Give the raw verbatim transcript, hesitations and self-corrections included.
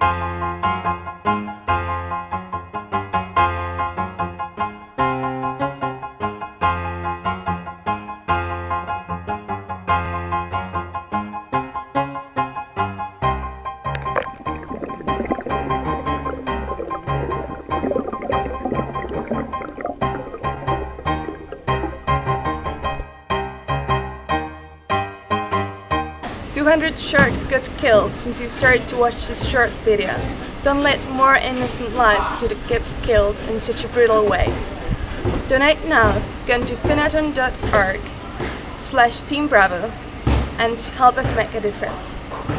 two hundred sharks got killed since you started to watch this short video. Don't let more innocent lives to get killed in such a brutal way. Donate now, go to finnaton dot org slash team bravo and help us make a difference.